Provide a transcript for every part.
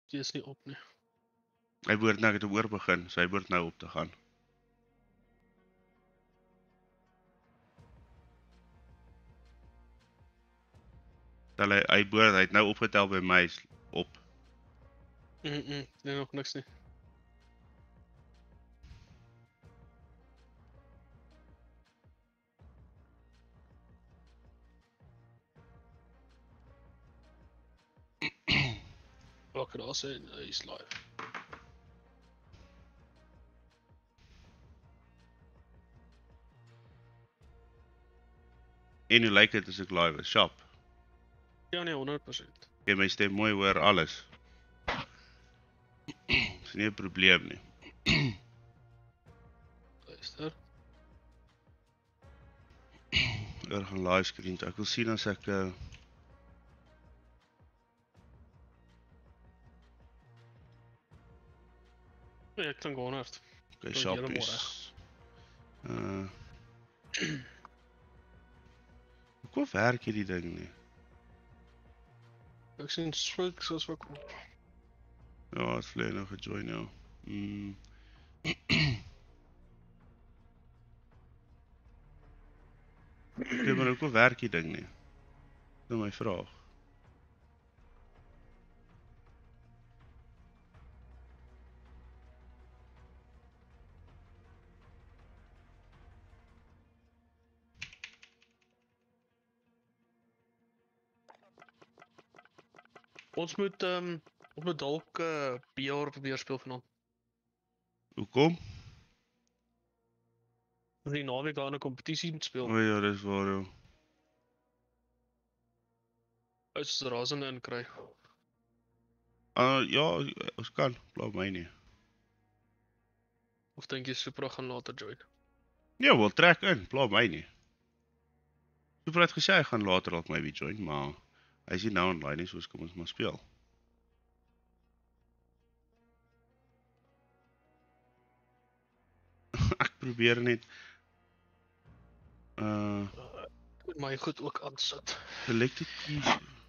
Die is nie op nie. Hy behoort nou te oor begin, so hy behoort nou op te gaan. Hy het nou opgetel by my is op. Nee, nog niks nie. Wat kan daar sê, hy's live. En hoe lyk dit as ek live is? Sharp. Ja nee, 100%. Jy my stem mooi hoor alles. Dis nie 'n probleem nie. Luister. Oor gaan livescreen toe. Ek wil sien as ek Nee, ek klink 100. okay, Tot sharp julle is. Hoe werk hierdie ding nie? Ek sien swik soos wat kom. Ja, het vlei nou gejoin nou. Okay, maar hoe werk die ding nie? Dis my vraag. Ons moet dalk BR probeer speel vanaand. Hoekom? Ons die naweek daar 'n kompetisie moet speel. O ja, dis waar ja. Ons rasende in kry. Ja, ons kan, pla my nie. Of dink jy Supra gaan later join? Ja, wel trek in, pla my nie. Super het gesê hy gaan later dalk maybe join, maar hy is nie nou online nie, soos kom ons maar speel. Ek probeer net Moet my goed ook aansit. selected keys.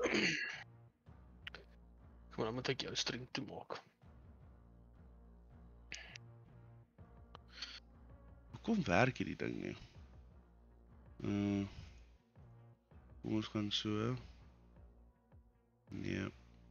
Kom dan moet ek jou stream toemaak. Hoekom werk hierdie ding nie? Kom ons gaan so. Nee.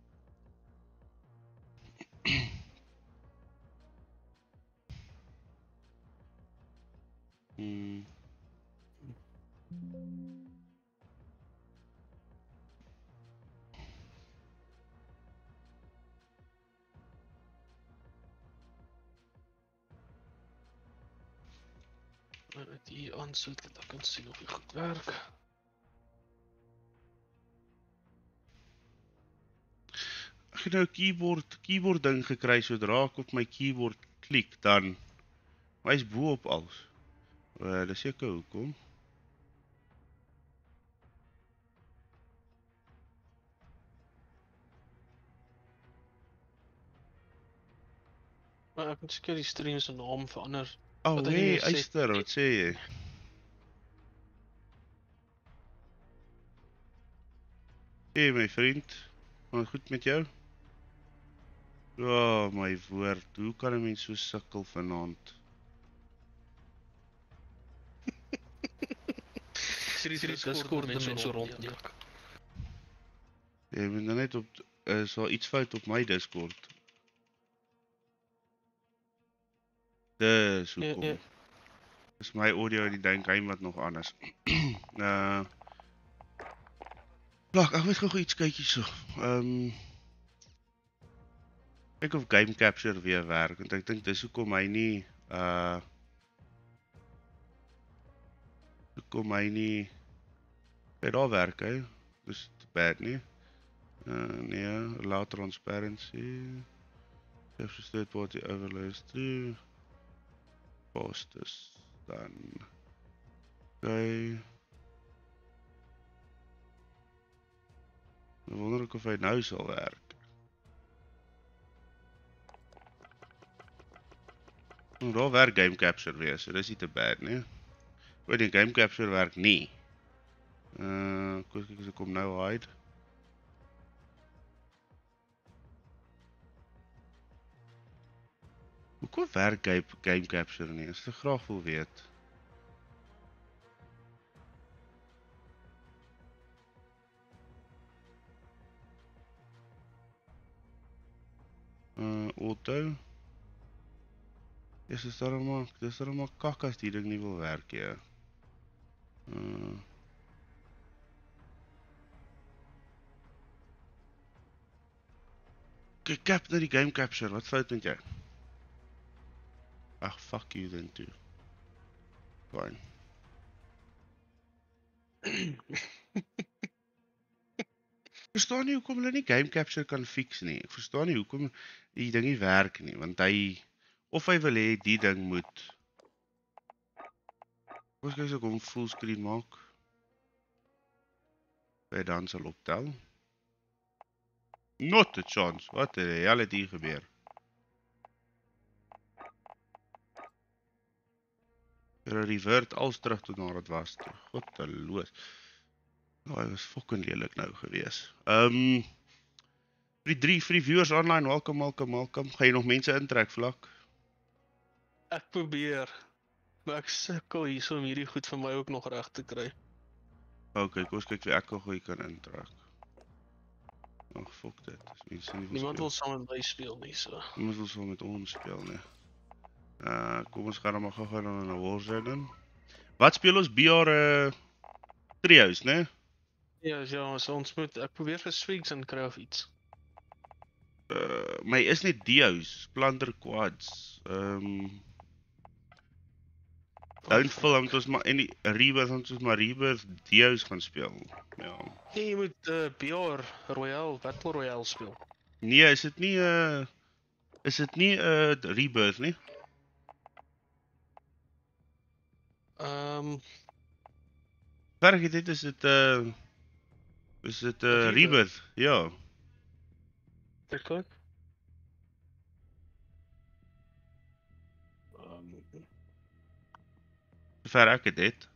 En dit hier aansit dat ek kan sien of dit goed werk. Ek het nou 'n keyboard ding gekry, sodra ek op my keyboard klik, dan hy's bo op alles. Dis seker hoekom. Maar ek moet seker die stream se naam verander. Oh, Wat hy nie hey, meer sê- Eyster, wat sê jy? Hey my vriend, gaan het goed met jou? Ja, my woord, hoe kan 'n mens so sukkel vanaand? Discord mense rond. Jy moet nou net op is daar iets fout op my Discord. Dis hoekom. Ja. Dis my audio en die dink hy wat nog anders. Wag, ek moet gou iets kyk hierso. Kyk of Game Capture weer werk, want ek dink dis hoekom hy nie daar werk hy. Dis te bad nie. Nee, allow transparency. If third party overlays through. Posters dan. Okay. Ek wonder of hy nou sal werk. Daar werk Game Capture weer, so dis nie te bad nie. Weet die Game Capture werk nie. Kyk as ek kom nou hide. Hoekom werk game capture nie? As ek graag wil weet. Auto. Dis daarom maar kak as die ding nie wil werk ja. Ek cap nou die game capture, wat fout met jou? Ag, fuck you then too. Fine. Ek verstaan nie hoekom hulle nie game capture kan fix nie. Ek verstaan nie hoekom die ding nie werk nie, want hy wil hê die ding moet. Kom ons kyk as ek hom fullscreen maak. By dan sal optel. Not a chance. Wat die hel het hier gebeur? Revert als terug tot waar het was toe. Godteloos. Oh, hy was fucking lelik nou gewees. Vir die viewers online, welkom. Gaan jy nog mense intrek vlak? Ek probeer. Maar ek sukkel hier om hierdie goed vir my ook nog reg te kry. Ok, kom ons kyk wie ek al goeie kan intrek. Ag, fuck dit. Niemand wil saam met my speel nie, so. Niemand wil saam met ons speel nie. Kom ons gaan dan maar gou na 'n Warzone in. Wat speel ons BR trios, né? Ja, so ons moet ek probeer vir Swigs en kry of iets. My is net duos, Plunder quads. Downfall moet ons maar en die Rebirth ons maar Rebirth duos gaan speel. Ja. Nee, jy moet BR Royale, Battle Royale speel. Nee, is dit nie Rebirth nie? Vergeet dit is dit Rebirth? Ja. Kyk. Ver ek dit.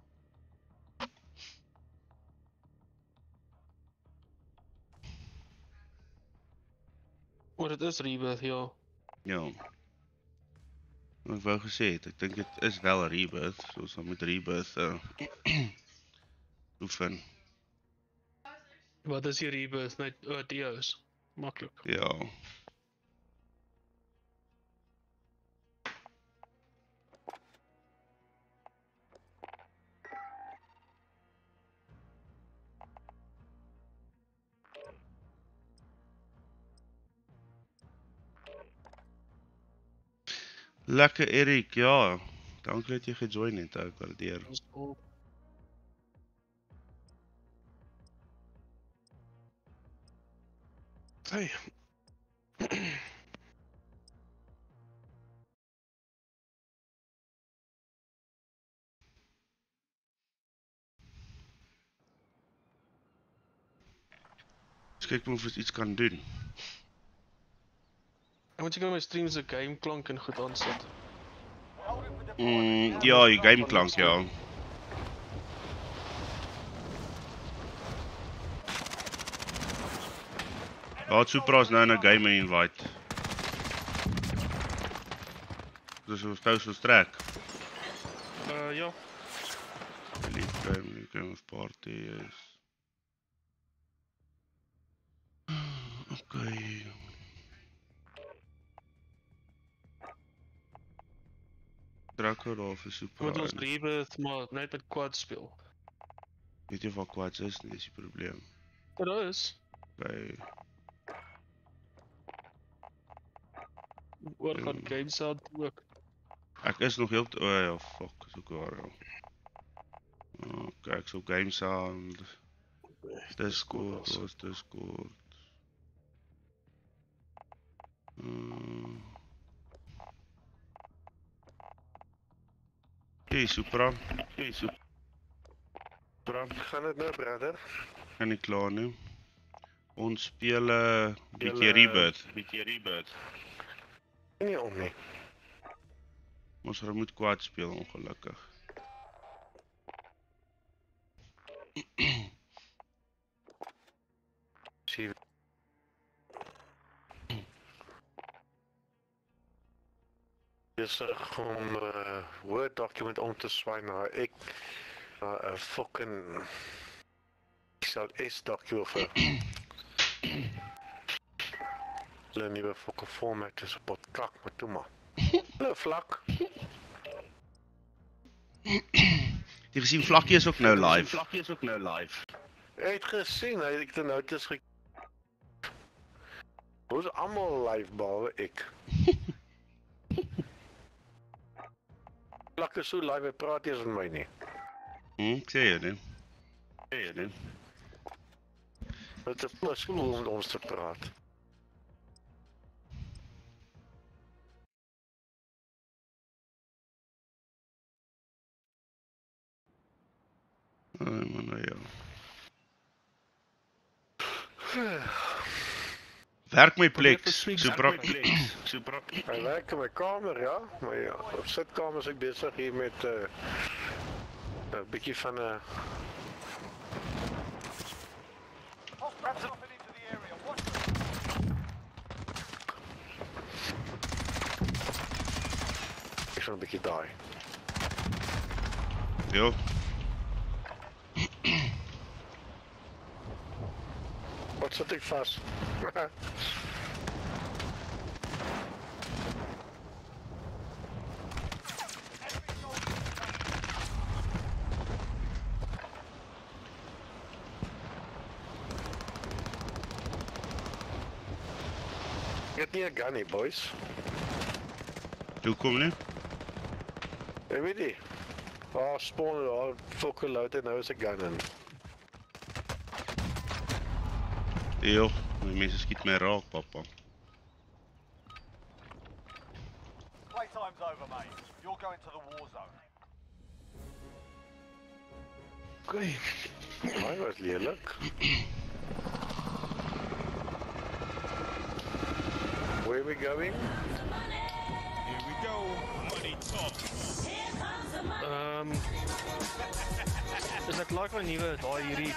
Maar dit is Rebirth, ja. Ja. Ek wou gesê het, ek dink dit is wel Rebirth, so ons moet Rebirth oefen. Wat is die Rebirth? Net DO's. Maklik. Ja. Lekker Erik, ja. Dankie dat jy gejoin het, ek waardeer. Hey. Kyk of ons iets kan doen. Ek moet seker my stream se game klank en goed aansit. Ja, die game klank, ja. Laat Supra's nou in 'n game invite. Dus ons gou so strek. Ja. Die game of party is. Okay. Draco daar vir Supra. Moet ons Rebirth maar net met quad speel. Weet jy wat quads is nie, dis die probleem. Dit is. Okay. Oor gaan games out ook. Ek is nog heel ja, fuck, is ook waar. Ja. Okay, ek sou games aan. Discord, was Discord. Hey Supra. Gaan dit nou, brother? Kan nie klaar nie. Ons speel bietjie Rebirth. Nie om nie. Ons moet quad speel ongelukkig. Sien. besig om Word document om te swaai na een fucking XLS document vir hulle nuwe fucking format is op kak, maar toe maar. Hulle vlak. Jy gesien Vlakkie is ook nou live. Vlakkie is ook nou live. Hy het gesien, hy het nou notice ons allemaal live behalwe ek. Vlak is so live, hy praat eers met my nie. Ek sê jy nie. Het is plus cool om met ons te praat. Ai man, ja. Werk my Plex, so brak. Hy werk in my kamer, ja. Maar ja, op sitkamer is ek besig hier met 'n bietjie van 'n ek gaan 'n bietjie daai. Jo. Wat sit ek vas? Ek het nie 'n gun nie, boys. Hoekom nie? Ek weet nie. Spawn daar, fucking loud en nou is 'n gun in. Jo, die mense skiet my raak, papa. Playtime's over, mate. You're going to the war zone. Okay. Hy was lelik. Where are we going? Here we go. Money talk. Is dit like my nuwe daai hierdie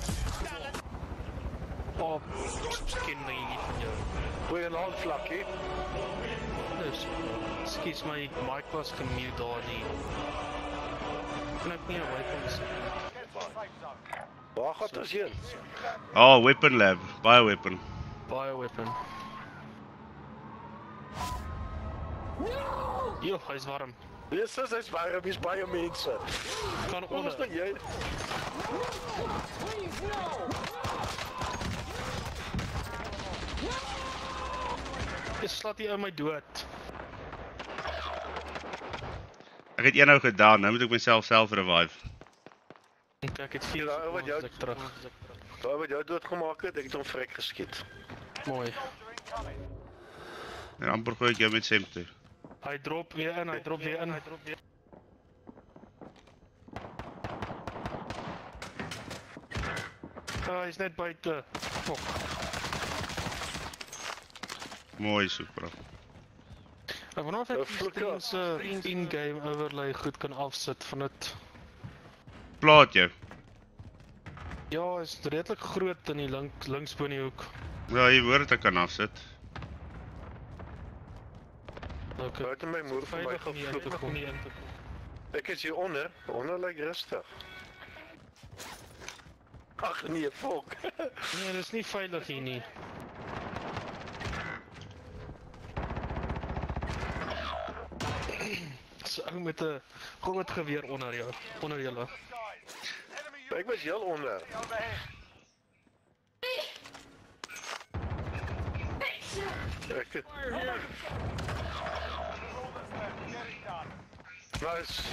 skin dingetjie van jou. Goeienaand Vlakkie. Dus, excuse my mic was gemute daar nie. Kan ek nie 'n weapon sê? Get to the safe zone. Waar gaan ons heen? Oh, weapon lab, baie weapon. Baie weapon. Jo, hy's warm. Jesus, hy's baie mense. Kan Wat is onder. dit jy? Jy slaat die ou my dood. Ek het een nou gedaan, nou moet ek myself self revive. Ek het 4 Ja, wat jou- ek terug. Daar wat jou doodgemaak het, ek het hom vrek geskiet. Mooi. En amper gooi ek jou met semte. Hy drop weer in, hy drop weer in. Hy's net buite. Fok. Mooi, super. Ek wonder of Nou, ek die flik stream se in-game overlay goed kan afsit van dit. Plaat jou. Ja, is redelik groot in die links bo in die hoek. Ja, jy hoor dit ek kan afsit. Okay. Buite my moer vir my Veilig om nie in te gevloek. kom. Ek is hier onder lyk rustig. Ag nee, fok. Nee, dis nie veilig hier nie. So ou met 'n groot geweer onder jou, onder julle. Ek was heel onder. Ek het nice.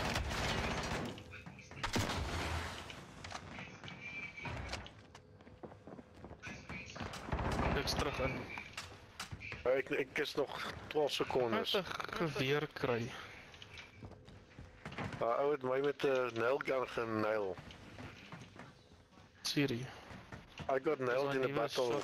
Ek's terug in. Ek is nog 12 sekondes. Wat 'n geweer kry. Daai ou het my met 'n nailgun genail. Siri. I got nailed in a battle.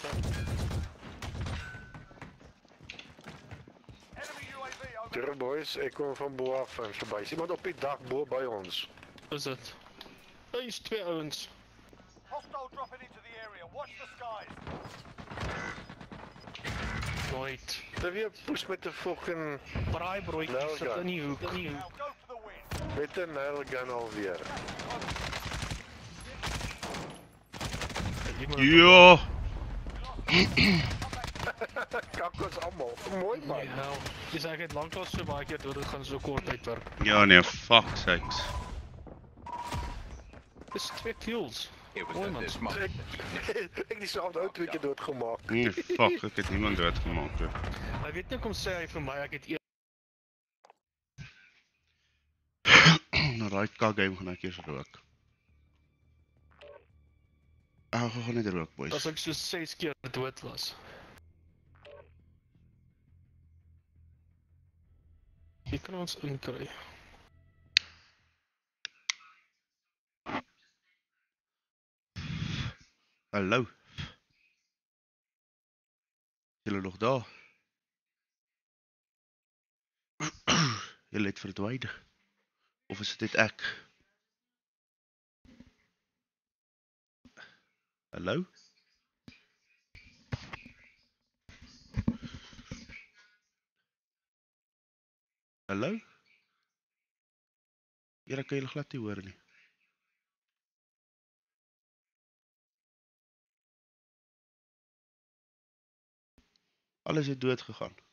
Terug boys, ek kom van bo af en verby. Is iemand op die dak bo by ons? Is dit? Hy's twee ouens. Hostile dropping into the area. Watch the skies. Nooit. Dan weer push met de fucking... Braaibroodjie Nou, sit ja. in die hoek. Now go for the win. Met een nailgun alweer. Iemand- Ja, Kak ons allemaal. Mooi man. Nee, hel. Dis ek het lanklaas so baie keer dood gegaan so kort uitwerk. ja nee, fuck sakes. Dis 2 kills. It was Mooi at man. this moment. Ek diezelfde ou 2 keer doodgemaak. Nee, fuck, ek het niemand doodgemaak. He. Hy weet nie kom sê hy vir my ek het Na daai kak game gaan ek eers rook. Ek gaan net rook, boys. as ek so 6 keer dood was. Hier kan ons inkry. Hallo. Julle nog daar? Julle het verdwyn. Of is dit net ek? Hallo? Hallo? Hier kan julle glad nie hoor nie. Alles het dood gegaan.